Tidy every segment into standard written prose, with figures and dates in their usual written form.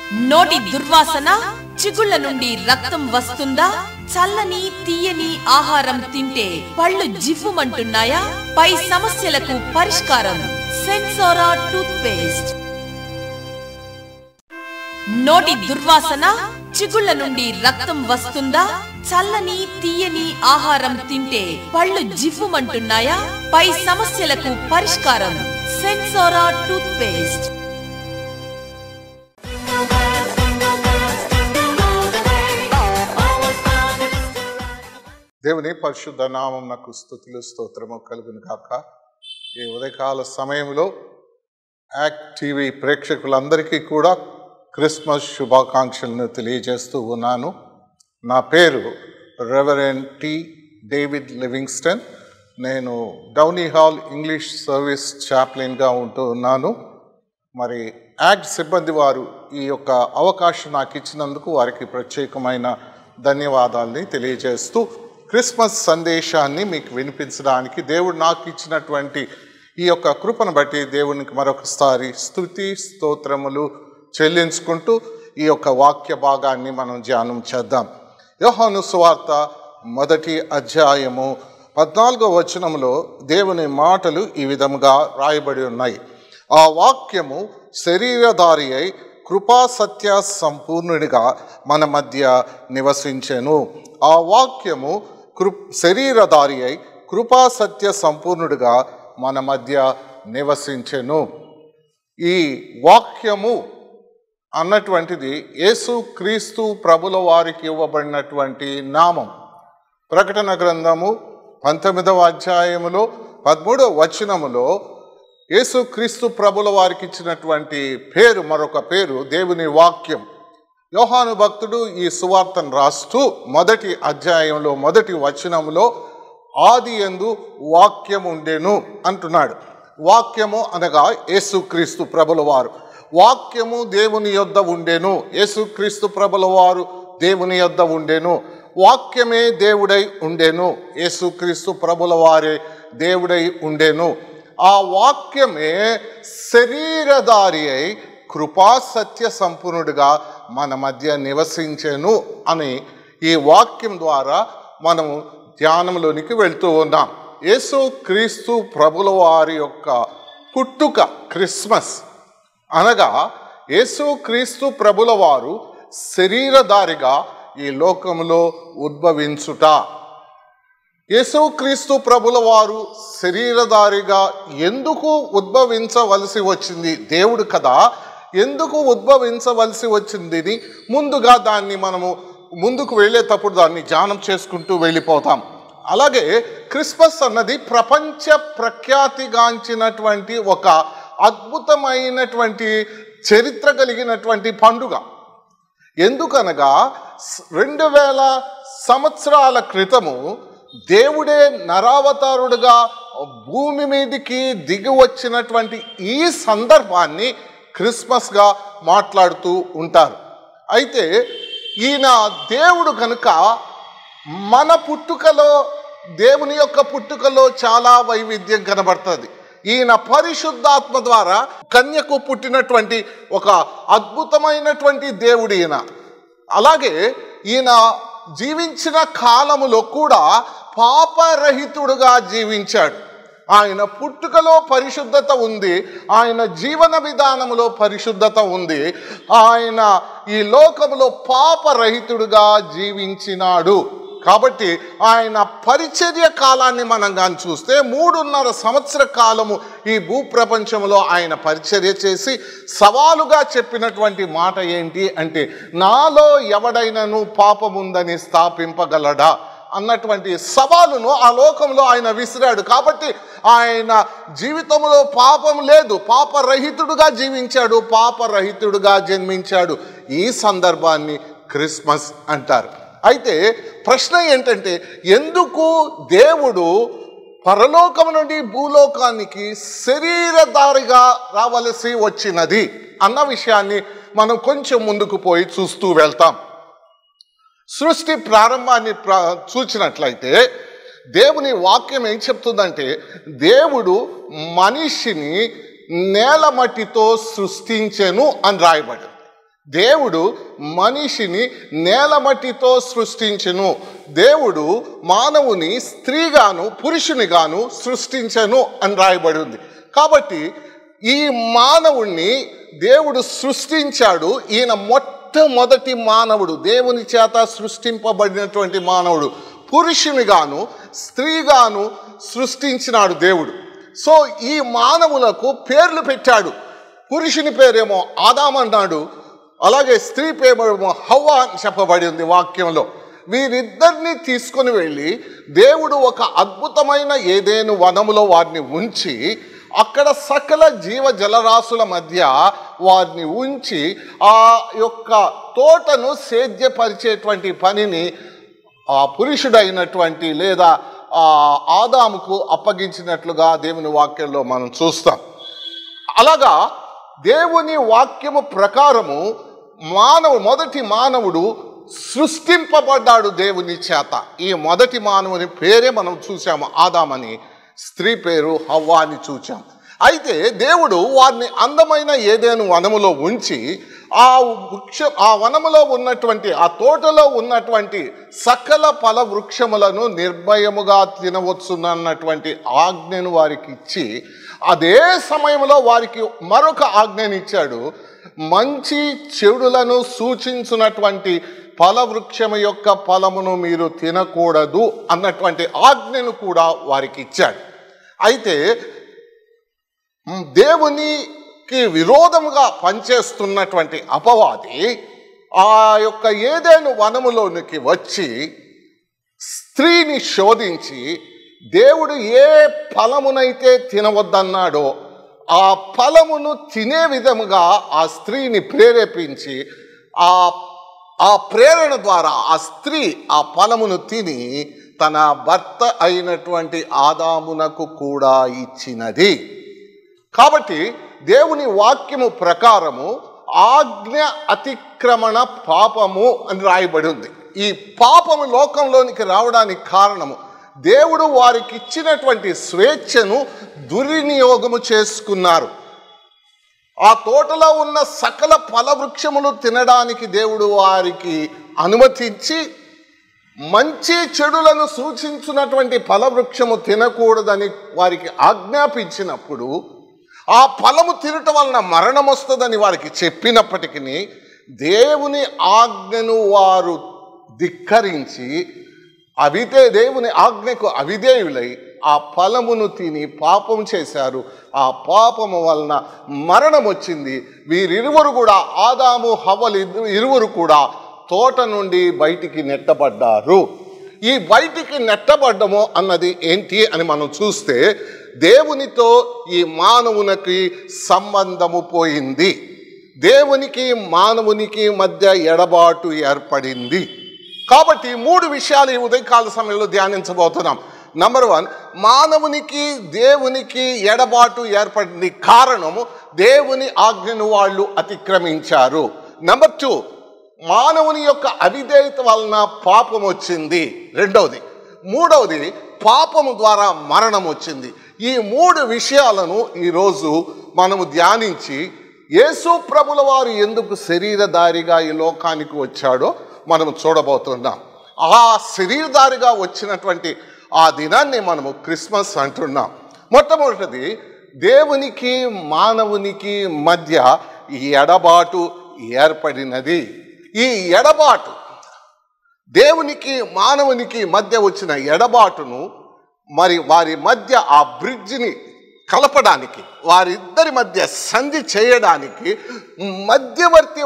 నోటి దుర్వాసన, చిగుళ్ళ నుండి రక్తం వస్తుందా? చల్లని తీయని ఆహారం తింటే పళ్ళు జివ్వుమంటున్నాయా? పై సమస్యలకు పరిష్కారం సెన్సోరా టూత్ పేస్ట్. నోటి దుర్వాసన, చిగుళ్ళ నుండి రక్తం వస్తుందా? చల్లని తీయని ఆహారం తింటే పళ్ళు జివ్వుమంటున్నాయా? పై సమస్యలకు పరిష్కారం సెన్సోరా టూత్ పేస్ట్. దేవుని పరిశుద్ధ నామమునకు స్తుతులు స్తోత్రము కలుగును గాక. ఈ ఉదయకాల సమయంలో యాక్ట్ టీవీ ప్రేక్షకులందరికీ కూడా క్రిస్మస్ శుభాకాంక్షలను తెలియజేస్తూ ఉన్నాను. నా పేరు రెవరెండ్ టి. David Livingstone. నేను డౌనీ హాల్ ఇంగ్లీష్ సర్వీస్ చాప్లైన్గా ఉంటూ ఉన్నాను. మరి యాక్ట్ సిబ్బంది వారు ఈ యొక్క అవకాశం నాకు ఇచ్చినందుకు వారికి ప్రత్యేకమైన ధన్యవాదాలని తెలియజేస్తూ క్రిస్మస్ సందేశాన్ని మీకు వినిపించడానికి దేవుడు నాకు ఇచ్చినటువంటి ఈ యొక్క కృపను బట్టి దేవునికి మరొకసారి స్తుతి స్తోత్రములు చెల్లించుకుంటూ ఈ యొక్క వాక్య భాగాన్ని మనం ధ్యానం చేద్దాం. యోహాను సువార్త 1వ అధ్యాయము 14వ వచనంలో దేవుని మాటలు ఈ విధముగా రాయబడి ఉన్నాయి. ఆ వాక్యము శరీరధారి అయి కృపా సత్య సంపూర్ణుడిగా మన మధ్య నివసించెను. ఆ వాక్యము శరీరధారి అయి కృపా సత్య సంపూర్ణుడిగా మన మధ్య నివసించెను. ఈ వాక్యము అన్నటువంటిది యేసు క్రీస్తు ప్రభుల వారికి ఇవ్వబడినటువంటి నామం. ప్రకటన గ్రంథము 19వ అధ్యాయములో 13వ వచనములో యేసు క్రీస్తు ప్రభుల వారికి ఇచ్చినటువంటి పేరు, మరొక పేరు దేవుని వాక్యం. యోహాను భక్తుడు ఈ సువార్తను రాస్తూ 1వ అధ్యాయంలో 1వ వచనంలో ఆది యందు వాక్యం ఉండెను అంటున్నాడు. వాక్యము అనగా యేసుక్రీస్తు ప్రభుల వారు. వాక్యము దేవుని యొద్ద ఉండెను. యేసుక్రీస్తు ప్రభుల వారు దేవుని యొద్ద ఉండెను. వాక్యమే దేవుడై ఉండెను. యేసుక్రీస్తు ప్రభుల వారే దేవుడై ఉండెను. ఆ వాక్యమే శరీరధారి అయి కృపా సత్య సంపూర్ణుడిగా మన మధ్య నివసించెను అని ఈ వాక్యం ద్వారా మనము ధ్యానంలోనికి వెళ్తూ ఉన్నాం. యేసు క్రీస్తు ప్రభుల వారి యొక్క పుట్టుక క్రిస్మస్ అనగా యేసు క్రీస్తు ప్రభుల వారు శరీరధారిగా ఈ లోకంలో ఉద్భవించుట. యేసుక్రీస్తు ప్రభుల వారు శరీరధారిగా ఎందుకు ఉద్భవించవలసి వచ్చింది? దేవుడు కదా, ఎందుకు ఉద్భవించవలసి వచ్చింది? ముందుగా దాన్ని మనము ముందుకు వెళ్ళేటప్పుడు దాన్ని ధ్యానం చేసుకుంటూ వెళ్ళిపోతాం. అలాగే క్రిస్మస్ అన్నది ప్రపంచ ప్రఖ్యాతిగాంచినటువంటి ఒక అద్భుతమైనటువంటి చరిత్ర కలిగినటువంటి పండుగ. ఎందుకనగా 2000 సంవత్సరాల క్రితము దేవుడే నరావతారుడుగా భూమి మీదికి దిగి వచ్చినటువంటి ఈ సందర్భాన్ని క్రిస్మస్గా మాట్లాడుతూ ఉంటారు. అయితే ఈయన దేవుడు కనుక మన పుట్టుకలో, దేవుని యొక్క పుట్టుకలో చాలా వైవిధ్యం కనబడుతుంది. ఈయన పరిశుద్ధాత్మ ద్వారా కన్యకు పుట్టినటువంటి ఒక అద్భుతమైనటువంటి దేవుడు ఈయన. అలాగే ఈయన జీవించిన కాలములో కూడా పాపరహితుడుగా జీవించాడు. ఆయన పుట్టుకలో పరిశుద్ధత ఉంది, ఆయన జీవన విధానంలో పరిశుద్ధత ఉంది. ఆయన ఈ లోకములో పాపరహితుడుగా జీవించినాడు. కాబట్టి ఆయన పరిచర్య కాలాన్ని మనం కానీ చూస్తే 3.5 సంవత్సర కాలము ఈ భూప్రపంచంలో ఆయన పరిచర్య చేసి సవాలుగా చెప్పినటువంటి మాట ఏంటి అంటే, నాలో ఎవడైనను పాపముందని స్థాపింపగలడా అన్నటువంటి సవాలును ఆ లోకంలో ఆయన విసిరాడు. కాబట్టి ఆయన జీవితంలో పాపం లేదు, పాపరహితుడుగా జీవించాడు, పాపరహితుడుగా జన్మించాడు. ఈ సందర్భాన్ని క్రిస్మస్ అంటారు. అయితే ప్రశ్న ఏంటంటే, ఎందుకు దేవుడు పరలోకం నుండి భూలోకానికి శరీరధారిగా రావలసి వచ్చినది అన్న విషయాన్ని మనం కొంచెం ముందుకు పోయి చూస్తూ వెళ్తాం. సృష్టి ప్రారంభాన్ని చూచినట్లయితే దేవుని వాక్యం ఏం చెప్తుందంటే, దేవుడు మనిషిని నేల మట్టితో సృష్టించెను అని రాయబడింది. దేవుడు మనిషిని నేలమట్టితో సృష్టించెను. దేవుడు మానవుని స్త్రీగాను పురుషునిగాను సృష్టించెను అని రాయబడి ఉంది. కాబట్టి ఈ మానవుణ్ణి దేవుడు సృష్టించాడు. ఈయన మొట్టమొదటి మానవుడు, దేవుని చేత సృష్టింపబడినటువంటి మానవుడు. పురుషునిగాను స్త్రీగాను సృష్టించినాడు దేవుడు. సో ఈ మానవులకు పేర్లు పెట్టాడు. పురుషుని పేరేమో ఆదాము అన్నాడు, అలాగే స్త్రీ పేరేమో హవ్వ అని చెప్పబడి ఉంది వాక్యంలో. వీరిద్దరిని తీసుకొని వెళ్ళి దేవుడు ఒక అద్భుతమైన ఏదెను వనములో వారిని ఉంచి అక్కడ సకల జీవ జలరాశుల మధ్య వారిని ఉంచి ఆ యొక్క తోటను సేద్యపరిచేటువంటి పనిని ఆ పురుషుడైనటువంటి లేదా ఆ ఆదాముకు అప్పగించినట్లుగా దేవుని వాక్యంలో మనం చూస్తాం. అలాగా దేవుని వాక్యము ప్రకారము మొదటి మానవుడు సృష్టింపబడ్డాడు దేవుని చేత. ఈ మొదటి మానవుని పేరే మనం చూసాము ఆదామని, స్త్రీ పేరు హవ్వ అని చూచాం. అయితే దేవుడు వారిని అందమైన ఏదెను వనములో ఉంచి ఆ వనములో ఉన్నటువంటి ఆ తోటలో ఉన్నటువంటి సకల ఫల వృక్షములను నిర్భయముగా తినవచ్చునన్నటువంటి ఆజ్ఞను వారికి ఇచ్చి అదే సమయంలో వారికి మరొక ఆజ్ఞను ఇచ్చాడు. మంచి చెడులను సూచించున్నటువంటి ఫల వృక్షము యొక్క ఫలమును మీరు తినకూడదు అన్నటువంటి ఆజ్ఞను కూడా వారికి ఇచ్చాడు. అయితే దేవునికి విరోధముగా పనిచేస్తున్నటువంటి అపవాది ఆ యొక్క ఏదెను వనములోనికి వచ్చి స్త్రీని శోధించి దేవుడు ఏ ఫలమునైతే తినవద్దన్నాడో ఆ ఫలమును తినే విధముగా ఆ స్త్రీని ప్రేరేపించి ఆ ప్రేరణ ద్వారా ఆ స్త్రీ ఆ ఫలమును తిని తన భర్త అయినటువంటి ఆదామునకు కూడా ఇచ్చినది. కాబట్టి దేవుని వాక్యము ప్రకారము ఆజ్ఞ అతిక్రమణ పాపము అని రాయబడి ఉంది. ఈ పాపము లోకంలోనికి రావడానికి కారణము దేవుడు వారికి ఇచ్చినటువంటి స్వేచ్ఛను దుర్వినియోగము చేసుకున్నారు. ఆ తోటలో ఉన్న సకల ఫలవృక్షములు తినడానికి దేవుడు వారికి అనుమతించి మంచి చెడులను సూచించినటువంటి ఫలవృక్షము తినకూడదని వారికి ఆజ్ఞాపించినప్పుడు ఆ ఫలము తినటం వలన మరణం వస్తుందని వారికి చెప్పినప్పటికీ దేవుని ఆజ్ఞను వారు ధిక్కరించి దేవుని ఆజ్ఞకు అవిధేయులై ఆ ఫలమును తిని పాపం చేశారు. ఆ పాపము వలన మరణం వచ్చింది. వీరిరువురు కూడా ఆదాము హవ్వలు ఇరువురు కూడా తోట నుండి బయటికి నెట్టబడ్డారు. ఈ బయటికి నెట్టబడ్డము అన్నది ఏంటి అని మనం చూస్తే దేవునితో ఈ మానవునికి సంబంధము పోయింది. దేవునికి మానవునికి మధ్య ఎడబాటు ఏర్పడింది. కాబట్టి 3 విషయాలు ఈ ఉదయకాల సమయంలో ధ్యానించబోతున్నాం. నంబర్ 1, మానవునికి దేవునికి ఎడబాటు ఏర్పడింది. కారణము దేవుని ఆజ్ఞను వాళ్ళు అతిక్రమించారు. నంబర్ 2, మానవుని యొక్క అవిధేయత వలన పాపం వచ్చింది. రెండవది. మూడవది, పాపము ద్వారా మరణం వచ్చింది. ఈ 3 విషయాలను ఈరోజు మనము ధ్యానించి యేసు ప్రభుల వారు ఎందుకు శరీరధారిగా ఈ లోకానికి వచ్చాడో మనము చూడబోతున్నాం. ఆ శరీరధారిగా వచ్చినటువంటి ఆ దినాన్ని మనము క్రిస్మస్ అంటున్నాం. మొట్టమొదటిది, దేవునికి మానవునికి మధ్య ఈ ఎడబాటు ఏర్పడినది. ఈ ఎడబాటు, దేవునికి మానవునికి మధ్య వచ్చిన ఎడబాటును మరి వారి మధ్య ఆ బ్రిడ్జిని కలపడానికి, వారిద్దరి మధ్య సంధి చేయడానికి మధ్యవర్తి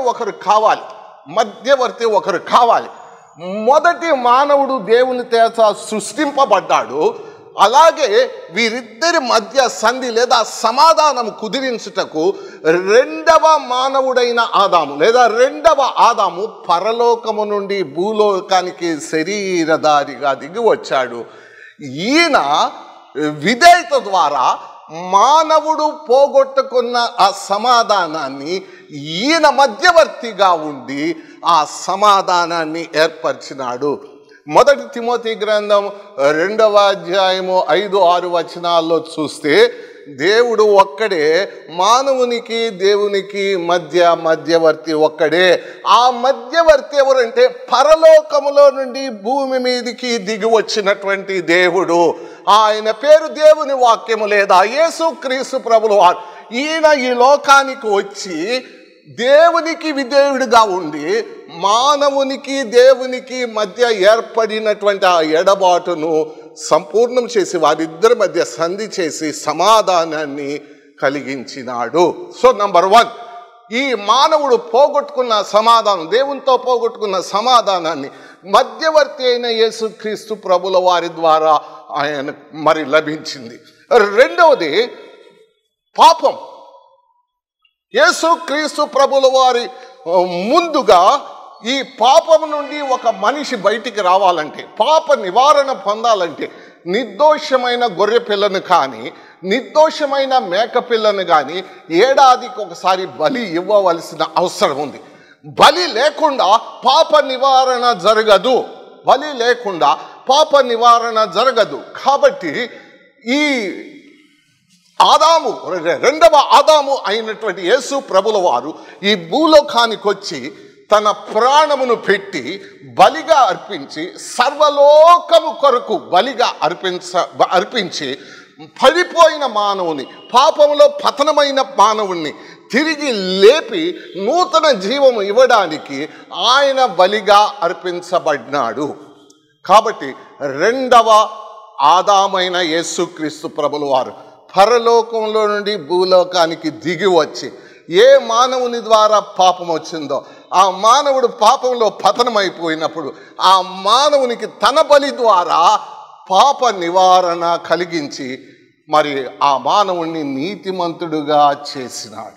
ఒకరు కావాలి. మొదటి మానవుడు దేవుని చేత సృష్టింపబడ్డాడు. అలాగే వీరిద్దరి మధ్య సంధి లేదా సమాధానం కుదిరించుటకు రెండవ మానవుడైన ఆదాము లేదా రెండవ ఆదాము పరలోకము నుండి భూలోకానికి శరీరధారిగా దిగి వచ్చాడు. ఈయన విధేయత ద్వారా మానవుడు పోగొట్టుకున్న ఆ సమాధానాన్ని ఈయన మధ్యవర్తిగా ఉండి ఆ సమాధానాన్ని ఏర్పరిచినాడు. 1 తిమోతి గ్రంథం 2వ అధ్యాయము 5-6 వచనాల్లో చూస్తే దేవుడు ఒక్కడే, మానవునికి దేవునికి మధ్యవర్తి ఒక్కడే. ఆ మధ్యవర్తి ఎవరంటే పరలోకములో నుండి భూమి మీదికి దిగి వచ్చినటువంటి దేవుడు. ఆయన పేరు దేవుని వాక్యము లేదా యేసుక్రీస్తు ప్రభుల వారు. ఈయన ఈ లోకానికి వచ్చి దేవునికి విధేయుడిగా ఉండి మానవునికి దేవునికి మధ్య ఏర్పడినటువంటి ఆ ఎడబాటును సంపూర్ణం చేసి వారిద్దరి మధ్య సంధి చేసి సమాధానాన్ని కలిగించినాడు. సో నంబర్ 1, ఈ మానవుడు పోగొట్టుకున్న సమాధానం, దేవునితో పోగొట్టుకున్న సమాధానాన్ని మధ్యవర్తి అయిన యేసుక్రీస్తు ప్రభుల వారి ద్వారా ఆయన మరి లభించింది. రెండవది పాపం. యేసుక్రీస్తు ప్రభుల వారి ముందుగా ఈ పాపం నుండి ఒక మనిషి బయటికి రావాలంటే, పాప నివారణ పొందాలంటే నిర్దోషమైన గొర్రె పిల్లను కానీ నిర్దోషమైన మేక పిల్లను కానీ ఏడాదికి ఒకసారి బలి ఇవ్వవలసిన అవసరం ఉంది. బలి లేకుండా పాప నివారణ జరగదు. బలి లేకుండా పాప నివారణ జరగదు. కాబట్టి ఈ ఆదాము, రెండవ ఆదాము అయినటువంటి యేసు ప్రభుల వారు ఈ భూలోకానికి వచ్చి తన ప్రాణమును పెట్టి బలిగా అర్పించి సర్వలోకము కొరకు బలిగా అర్పించి పడిపోయిన మానవుని, పాపములో పతనమైన మానవుణ్ణి తిరిగి లేపి నూతన జీవము ఇవ్వడానికి ఆయన బలిగా అర్పించబడినాడు. కాబట్టి రెండవ ఆదామైన యేసుక్రీస్తు ప్రభుల వారు పరలోకంలో నుండి భూలోకానికి దిగి వచ్చి ఏ మానవుని ద్వారా పాపం వచ్చిందో ఆ మానవుడు పాపంలో పతనమైపోయినప్పుడు ఆ మానవునికి తన బలి ద్వారా పాప నివారణ కలిగించి మరి ఆ మానవుణ్ణి నీతిమంతుడుగా చేసినాడు.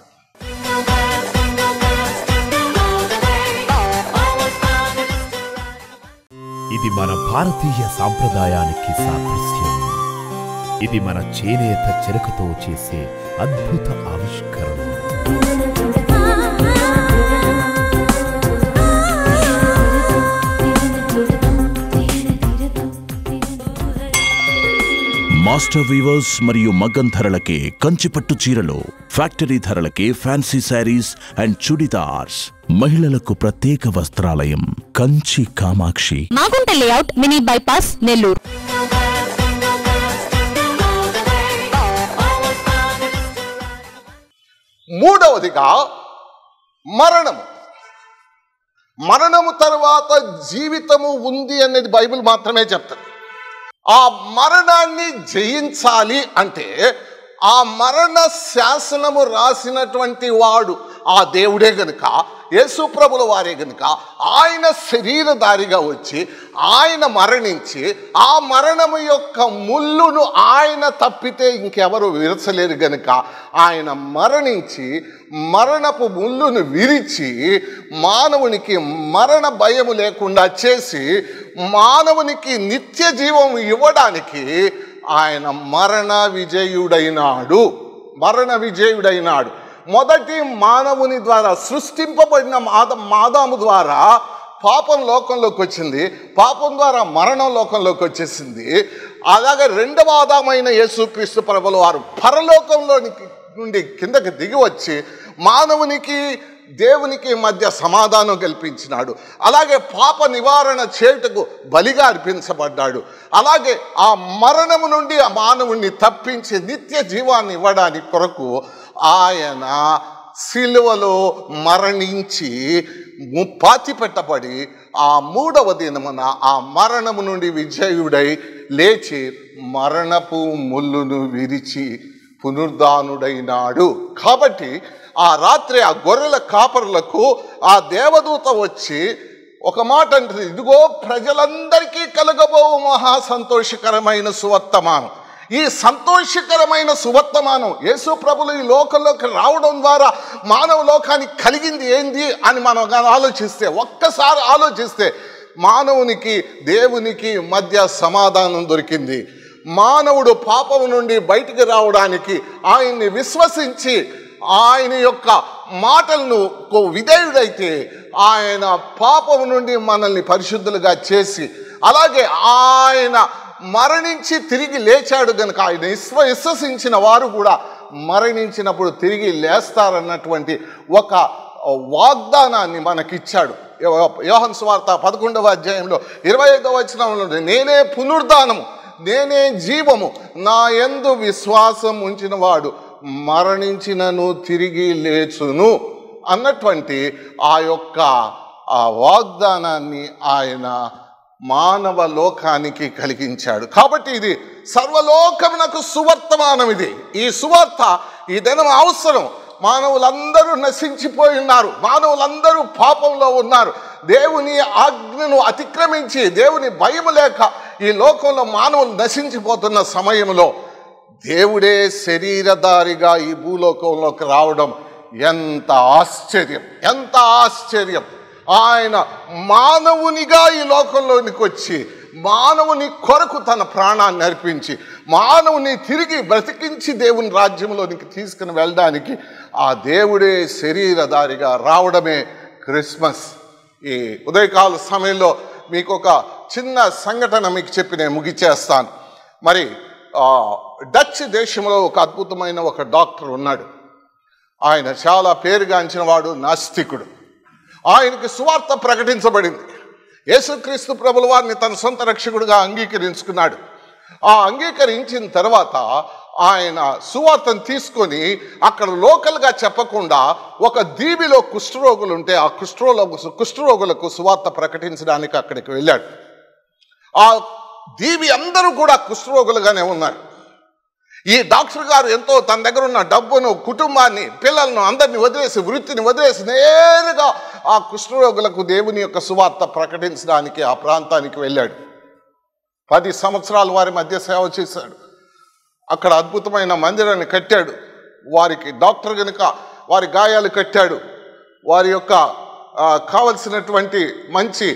ఇది మన భారతీయ సాంప్రదాయానికి సాదృశ్యం. ఇది మన చేనేత చెరకుతో చేసే అద్భుత ఆవిష్కరణ. మాస్టర్ వీవర్స్ మరియు మగ్గం ధరలకే కంచిపట్టు చీరలు, ఫ్యాక్టరీ ధరలకే ఫ్యాన్సీ శారీస్ అండ్ చుడిదార్స్. మహిళలకు ప్రత్యేక వస్త్రాలయం Kanchi Kamakshi, Magunta layout, mini bypass, Nellore. మూడవదిగా మరణము. మరణము తర్వాత జీవితము ఉంది అనేది బైబిల్ మాత్రమే చెప్తుంది. ఆ మరణాన్ని జయించాలి అంటే ఆ మరణ శాసనము రాసినటువంటి వాడు ఆ దేవుడే గనుక, యేసు ప్రభుల వారే గనుక ఆయన శరీరధారిగా వచ్చి ఆయన మరణించి ఆ మరణము యొక్క ముళ్ళును ఆయన తప్పితే ఇంకెవరు విరచలేరు గనుక ఆయన మరణించి మరణపు ముళ్ళును విరిచి మానవునికి మరణ భయము లేకుండా చేసి మానవునికి నిత్య జీవం ఇవ్వడానికి ఆయన మరణ విజయుడైనాడు. మొదటి మానవుని ద్వారా సృష్టింపబడిన ఆదాము ద్వారా పాపం లోకంలోకి వచ్చింది, పాపం ద్వారా మరణం లోకంలోకి వచ్చేసింది. అలాగే రెండవ ఆదామైన యేసుక్రీస్తు ప్రభుల వారు పరలోకంలో నుండి కిందకి దిగి వచ్చి మానవునికి దేవునికి మధ్య సమాధానం కల్పించినాడు. అలాగే పాప నివారణ చేయుటకు బలిగా అర్పించబడ్డాడు. అలాగే ఆ మరణము నుండి ఆ మానవుణ్ణి తప్పించి నిత్య జీవాన్ని ఇవ్వడానికి కొరకు ఆయన సిలువలో మరణించి పాతి పెట్టబడి ఆ మూడవ దినమున ఆ మరణము నుండి విజయుడై లేచి మరణపు ముళ్ళును విరిచి పునరుద్ధానుడైనాడు. కాబట్టి ఆ రాత్రి ఆ గొర్రెల కాపరులకు ఆ దేవదూత వచ్చి ఒక మాట అంటే, ఇదిగో ప్రజలందరికీ కలగబోవు మహా సంతోషకరమైన సువర్తమానం. ఈ సంతోషకరమైన సువర్తమానం యేసు ప్రభులు ఈ లోకంలోకి రావడం ద్వారా మానవ లోకానికి కలిగింది ఏంది అని మనం ఆలోచిస్తే, ఒక్కసారి ఆలోచిస్తే మానవునికి దేవునికి మధ్య సమాధానం దొరికింది. మానవుడు పాపము నుండి బయటికి రావడానికి ఆయన్ని విశ్వసించి ఆయన యొక్క మాటలను విధేయుడైతే ఆయన పాపము నుండి మనల్ని పరిశుద్ధులుగా చేసి, అలాగే ఆయన మరణించి తిరిగి లేచాడు గనుక ఆయన విశ్వసించిన వారు కూడా మరణించినప్పుడు తిరిగి లేస్తారన్నటువంటి ఒక వాగ్దానాన్ని మనకిచ్చాడు. యోహాను సువార్త 11వ అధ్యాయంలో 25వ వచనంలో నేనే పునరుద్ధానము, నేనే జీవము, నా యందు విశ్వాసం ఉంచిన వాడు మరణించినను తిరిగి లేచును అన్నటువంటి ఆ యొక్క ఆ వాగ్దానాన్ని ఆయన మానవ లోకానికి కలిగించాడు. కాబట్టి ఇది సర్వలోకమునకు సువర్తమానం. ఈ సువార్త ఈ దినం అవసరం. మానవులందరూ నశించిపోయి ఉన్నారు, మానవులందరూ పాపంలో ఉన్నారు. దేవుని ఆజ్ఞను అతిక్రమించి దేవుని భయం లేక ఈ లోకంలో మానవులు నశించిపోతున్న సమయంలో దేవుడే శరీరధారిగా ఈ భూలోకంలోకి రావడం ఎంత ఆశ్చర్యం, ఎంత ఆశ్చర్యం. ఆయన మానవునిగా ఈ లోకంలోనికి వచ్చి మానవుని కొరకు తన ప్రాణాన్ని అర్పించి మానవుని తిరిగి బ్రతికించి దేవుని రాజ్యంలోనికి తీసుకుని వెళ్ళడానికి ఆ దేవుడే శరీరధారిగా రావడమే క్రిస్మస్. ఈ ఉదయకాల సమయంలో మీకు ఒక చిన్న సంఘటన మీకు చెప్పి నేను ముగిచేస్తాను. మరి డచ్ దేశంలో ఒక అద్భుతమైన ఒక డాక్టర్ ఉన్నాడు. ఆయన చాలా పేరుగాంచిన వాడు, నాస్తికుడు. ఆయనకి సువార్త ప్రకటించబడింది. యేసుక్రీస్తు ప్రభుల వారిని తన సొంత రక్షకుడిగా అంగీకరించుకున్నాడు. ఆ అంగీకరించిన తర్వాత ఆయన సువార్తను తీసుకొని అక్కడ లోకల్గా చెప్పకుండా ఒక దీవిలో కుష్ఠరోగులు ఉంటే ఆ కుష్ఠరోగులకు సువార్త ప్రకటించడానికి అక్కడికి వెళ్ళాడు. ఆ దీవి అందరూ కూడా కుష్ఠరోగులుగానే ఉన్నారు. ఈ డాక్టర్ గారు ఎంతో తన దగ్గర ఉన్న డబ్బును, కుటుంబాన్ని, పిల్లలను అందరినీ వదిలేసి, వృత్తిని వదిలేసి నేరుగా ఆ కుష్ఠరోగులకు దేవుని యొక్క సువార్త ప్రకటించడానికి ఆ ప్రాంతానికి వెళ్ళాడు. 10 సంవత్సరాలు వారి మధ్య సేవ చేశాడు. అక్కడ అద్భుతమైన మందిరాన్ని కట్టాడు. వారికి డాక్టర్ కనుక వారి గాయాలు కట్టాడు. వారి యొక్క కావలసినటువంటి మంచి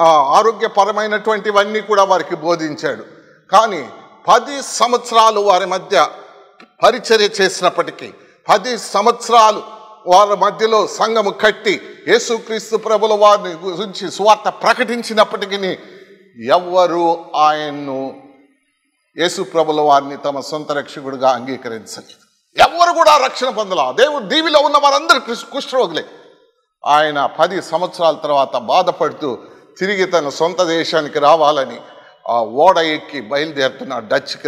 ఆరోగ్యపరమైనటువంటివన్నీ కూడా వారికి బోధించాడు. కానీ 10 సంవత్సరాలు వారి మధ్య పరిచర్య చేసినప్పటికీ, 10 సంవత్సరాలు వారి మధ్యలో సంఘము కట్టి యేసుక్రీస్తు ప్రభుల వారిని గురించి సువార్త ప్రకటించినప్పటికీ ఎవ్వరూ ఆయన్ను, యేసు ప్రభుల వారిని తమ సొంత రక్షకుడిగా అంగీకరించలేదు. ఎవ్వరు కూడా రక్షణ పొందలా. దేవుడు దీవిలో ఉన్న వారందరూ కుష్ఠరోగులే. ఆయన 10 సంవత్సరాల తర్వాత బాధపడుతూ తిరిగి తన సొంత దేశానికి రావాలని ఆ ఓడ ఎక్కి బయలుదేరుతున్నాడు. డచ్కి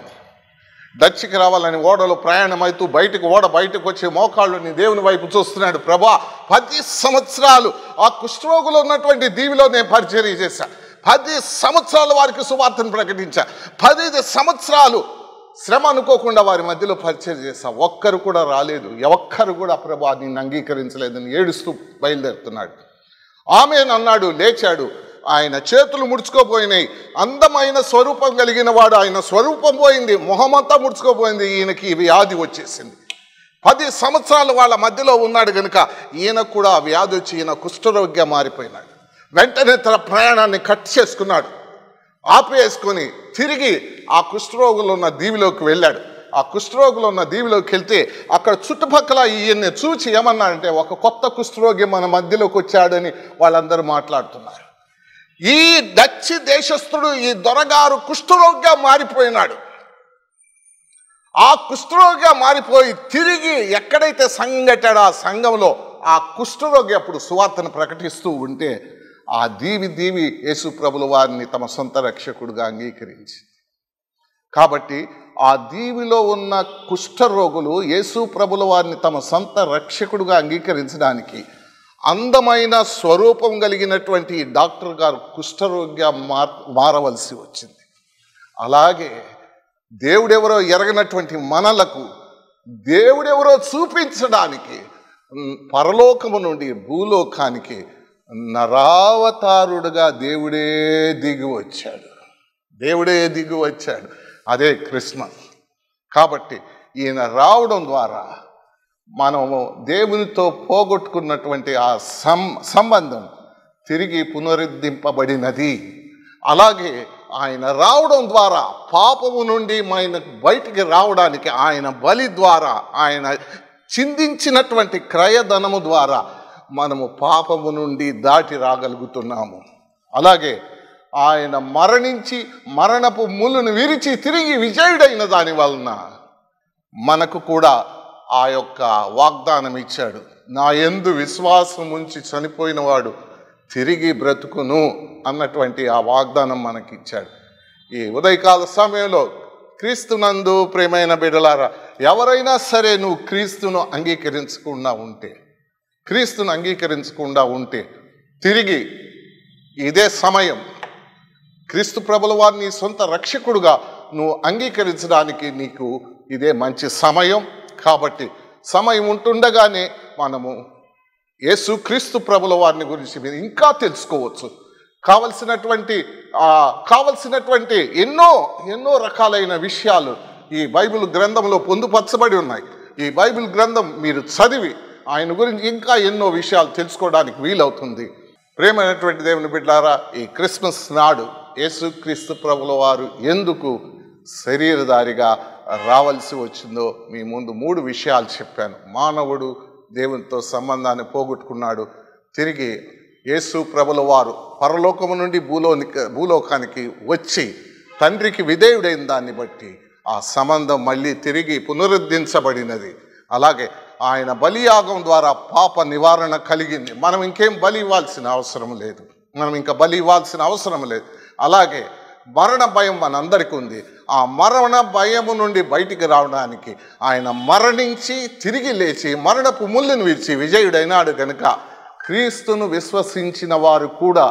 రావాలని ఓడలో ప్రయాణమవుతూ ఓడ బయటకు వచ్చే మోకాళ్ళని దేవుని వైపు చూస్తున్నాడు. ప్రభా, 10 సంవత్సరాలు ఆ కుష్ఠరోగులు ఉన్నటువంటి దీవిలో నేను పరిచర్య చేశా. 10 సంవత్సరాలు వారికి సువార్తను ప్రకటించా. 10 సంవత్సరాలు శ్రమ అనుకోకుండా వారి మధ్యలో పరిచర్య చేశా. ఒక్కరు కూడా రాలేదు, ఒక్కరు కూడా ప్రభా నిన్ను అంగీకరించలేదని ఏడుస్తూ బయలుదేరుతున్నాడు. ఆమెను అన్నాడు, లేచాడు. ఆయన చేతులు ముడుచుకోపోయినాయి. అందమైన స్వరూపం కలిగిన వాడు, ఆయన స్వరూపం పోయింది, మొహమంతా ముడుచుకోపోయింది. ఈయనకి వ్యాధి వచ్చేసింది. 10 సంవత్సరాలు వాళ్ళ మధ్యలో ఉన్నాడు కనుక ఈయనకు కూడా వ్యాధి వచ్చి ఈయన కుష్ఠరోగిగా మారిపోయినాడు. వెంటనే తన ప్రయాణాన్ని కట్ చేసుకున్నాడు. ఆపేసుకొని తిరిగి ఆ కుష్ఠరోగులు ఉన్న దీవిలోకి వెళ్ళాడు. ఆ కుష్ఠరోగులు ఉన్న దీవిలోకి వెళ్తే అక్కడ చుట్టుపక్కల ఈయన్ని చూచి ఏమన్నాడంటే, ఒక కొత్త కుష్ఠరోగి మన మధ్యలోకి వచ్చాడని వాళ్ళందరూ మాట్లాడుతున్నారు. ఈ డచ్ దేశస్థుడు, ఈ దొరగారు కుష్ఠరోగిగా మారిపోయినాడు. ఆ కుష్ఠరోగిగా మారిపోయి తిరిగి ఎక్కడైతే సంఘం కట్టాడో ఆ సంఘంలో ఆ కుష్ఠరోగి అప్పుడు సువార్తను ప్రకటిస్తూ ఉంటే ఆ దీవి యేసు ప్రభుల వారిని తమ సొంత రక్షకుడుగా అంగీకరించి, కాబట్టి ఆ దీవిలో ఉన్న కుష్ఠరోగులు యేసు ప్రభుల వారిని తమ సొంత రక్షకుడుగా అంగీకరించడానికి అందమైన స్వరూపం కలిగినటువంటి డాక్టర్ గారు కుష్ఠరోగిగా మారవలసి వచ్చింది. అలాగే దేవుడెవరో ఎరగనటువంటి మనలకు దేవుడెవరో చూపించడానికి పరలోకము నుండి భూలోకానికి నరావతారుడుగా దేవుడే దిగి వచ్చాడు. అదే క్రిస్మస్. కాబట్టి ఈయన రావడం ద్వారా మనము దేవునితో పోగొట్టుకున్నటువంటి ఆ సంబంధం తిరిగి పునరుద్ధరింపబడినది. అలాగే ఆయన రావడం ద్వారా పాపము నుండి ఆయన బయటికి రావడానికి ఆయన బలి ద్వారా, ఆయన చిందించినటువంటి క్రయధనము ద్వారా మనము పాపము నుండి దాటి రాగలుగుతున్నాము. అలాగే ఆయన మరణించి మరణపు ముళ్ళును విరిచి తిరిగి విజయుడైన దాని వలన మనకు కూడా ఆ యొక్క వాగ్దానం ఇచ్చాడు. నా యందు విశ్వాసం ఉంచి చనిపోయిన వాడు తిరిగి బ్రతుకును అన్నటువంటి ఆ వాగ్దానం మనకిచ్చాడు. ఈ ఉదయకాల సమయంలో క్రీస్తునందు ప్రియమైన బిడ్డలారా, ఎవరైనా సరే నువ్వు క్రీస్తును అంగీకరించకుండా ఉంటే తిరిగి ఇదే సమయం క్రీస్తు ప్రభుల వారిని సొంత రక్షకుడుగా నువ్వు అంగీకరించడానికి నీకు ఇదే మంచి సమయం. కాబట్టి సమయం ఉంటుండగానే మనము యేసు క్రీస్తు ప్రభుల వారిని గురించి మీరు ఇంకా తెలుసుకోవచ్చు. కావలసినటువంటి ఎన్నో రకాలైన విషయాలు ఈ బైబిల్ గ్రంథంలో పొందుపరచబడి ఉన్నాయి. ఈ బైబిల్ గ్రంథం మీరు చదివి ఆయన గురించి ఇంకా ఎన్నో విషయాలు తెలుసుకోవడానికి వీలవుతుంది. ప్రేమైనటువంటి దేవుని బిడ్డలారా, ఈ క్రిస్మస్ నాడు యేసు క్రీస్తు ప్రభుల వారు ఎందుకు శరీరధారిగా రావాల్సి వచ్చిందో మీ ముందు 3 విషయాలు చెప్పాను. మానవుడు దేవునితో సంబంధాన్ని పోగొట్టుకున్నాడు. తిరిగి యేసు ప్రభుల వారు పరలోకము నుండి భూలోకానికి వచ్చి తండ్రికి విధేయుడైన దాన్ని బట్టి ఆ సంబంధం మళ్ళీ తిరిగి పునరుద్ధరించబడినది. అలాగే ఆయన బలియాగం ద్వారా పాప నివారణ కలిగింది. మనం ఇంకేం బలి ఇవ్వాల్సిన అవసరం లేదు. అలాగే మరణ భయం మనందరికీ ఉంది. ఆ మరణ భయము నుండి బయటికి రావడానికి ఆయన మరణించి తిరిగి లేచి మరణపు ముళ్ళును విరిచి విజయుడైనాడు కనుక క్రీస్తును విశ్వసించిన వారు కూడా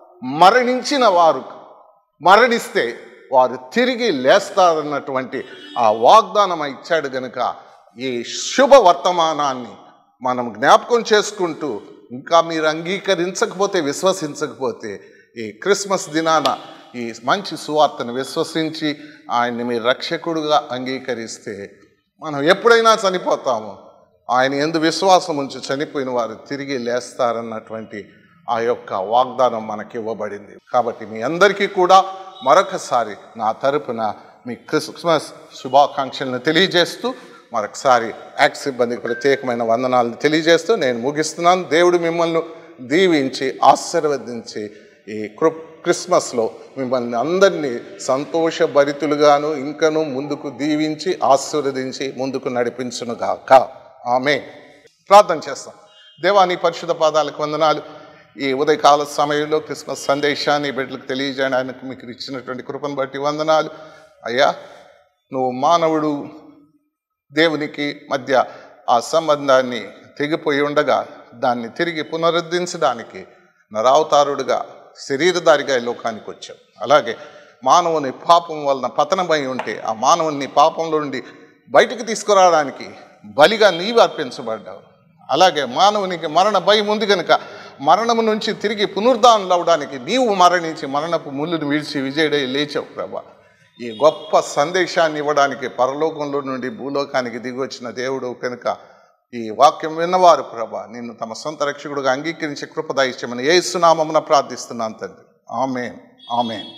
మరణిస్తే వారు తిరిగి లేస్తారన్నటువంటి ఆ వాగ్దానం ఇచ్చాడు కనుక ఈ శుభ వర్తమానాన్ని మనం జ్ఞాపకం చేసుకుంటూ ఇంకా మీరు విశ్వసించకపోతే ఈ క్రిస్మస్ దినాన ఈ మంచి సువార్తను విశ్వసించి ఆయన్ని మీరు రక్షకుడుగా అంగీకరిస్తే మనం ఎప్పుడైనా చనిపోతాము. ఆయన యందు విశ్వాసం ఉంచి చనిపోయిన వారు తిరిగి లేస్తారన్నటువంటి ఆ యొక్క వాగ్దానం మనకి ఇవ్వబడింది. కాబట్టి మీ అందరికీ కూడా మరొకసారి నా తరపున మీ క్రిస్మస్ శుభాకాంక్షలను తెలియజేస్తూ మరొకసారి యాక్ట్ సిబ్బందికి ప్రత్యేకమైన వందనాలను తెలియజేస్తూ నేను ముగిస్తున్నాను. దేవుడు మిమ్మల్ని దీవించి ఆశీర్వదించి ఈ క్రిస్మస్లో మిమ్మల్ని అందరినీ సంతోషభరితులుగాను ఇంకను ముందుకు దీవించి ఆశీర్వదించి ముందుకు నడిపించునుగాక. ఆమేన్. ప్రార్థన చేస్తాం. దేవా, నీ పరిశుద్ధ పాదాలకు వందనాలు. ఈ ఉదయకాల సమయంలో క్రిస్మస్ సందేశాన్ని బిడ్డలకు తెలియజేయడానికి మీకు ఇచ్చినటువంటి కృపను బట్టి వందనాలు. అయ్యా, నువ్వు మానవుడు దేవునికి మధ్య ఆ సంబంధాన్ని తెగిపోయి ఉండగా దాన్ని తిరిగి పునరుద్ధరించడానికి నరావతారుడుగా శరీరధారిగా ఈ లోకానికి వచ్చావు. అలాగే మానవుని పాపం వలన పతనమై ఉంటే ఆ మానవుని పాపంలో నుండి బయటికి తీసుకురావడానికి బలిగా నీవు అర్పించబడ్డావు. అలాగే మానవునికి మరణ భయం ఉంది కనుక మరణము నుంచి తిరిగి పునరుద్ధానం అవడానికి నీవు మరణించి మరణపు ముళ్ళును విడిచి విజయుడై లేచావు ప్రభా. ఈ గొప్ప సందేశాన్ని ఇవ్వడానికి పరలోకంలో నుండి భూలోకానికి దిగి వచ్చిన దేవుడు కనుక ఈ వాక్యం విన్నవారు ప్రభా నిన్ను తమ సొంత రక్షకుడుగా అంగీకరించే కృప దయచేయమని యేసు నామమున ప్రార్థిస్తున్నాను తండ్రి. ఆమేన్. ఆమేన్.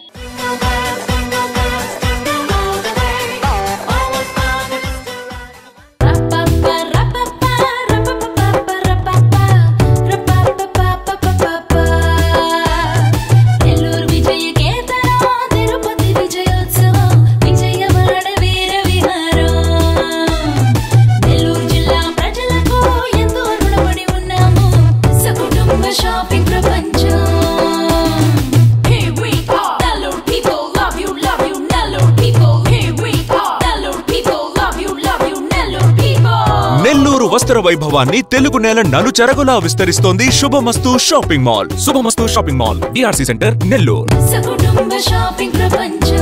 నెల్లూరు వస్త్ర వైభవాన్ని తెలుగు నేల నలుచెరగులా విస్తరిస్తోంది Shubhamastu shopping mall. Shubhamastu shopping mall, DRC centre, Nellore.